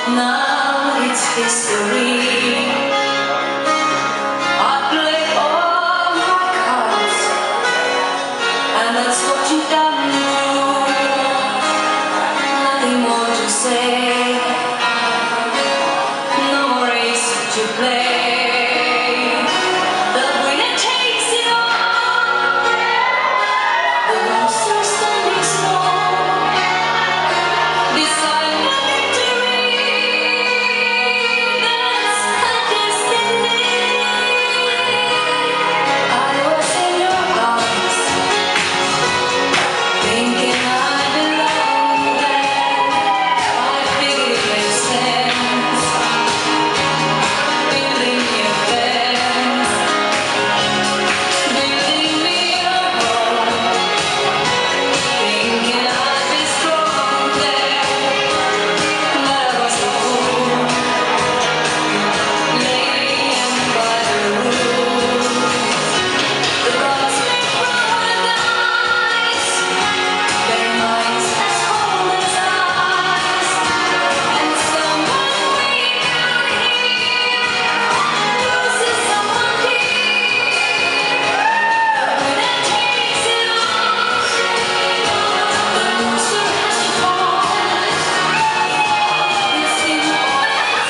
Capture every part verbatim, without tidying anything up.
Now it's history. I play all my cards, and that's what you've done. Nothing more to say, no more race to play. The winner takes it all. The loser standing small, decide my victory. That's a destiny. I was in your arms, thinking I belonged there. I figured it made sense, building me a fence, building me a home, thinking I'd be strong there. But I was a fool, laying by the rules. The gods make paradise, their minds as cold as ice, and someone weak out here loses someone dear. The winner takes it all. The loser has to fall. It's simple as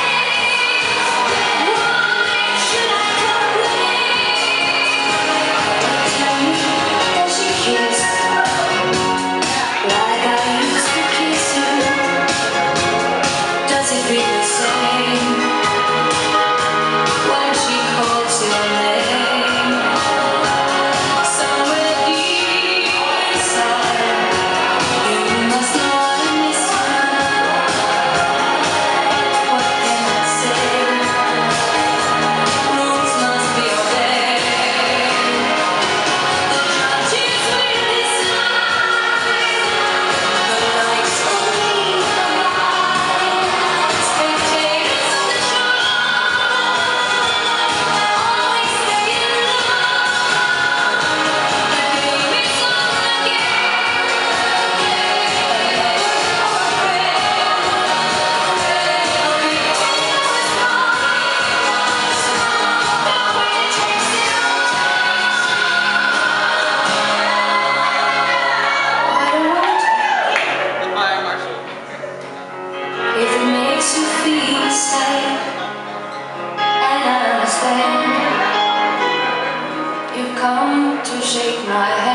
day. Why should I complain? Tell me, does she kiss like I used to kiss you? Does it feel the same when she calls your name? Somewhere deep inside, you must know I miss you. What can I say? Rules must be obeyed. The judges will decide. The lights will lead the blind. Spectators on the shoreline, always stay in line. The game is on again. Our friend, a big team was lost. The winner takes it all. I don't want to. If it makes you feel safe, and I understand, you've come to shake my hand.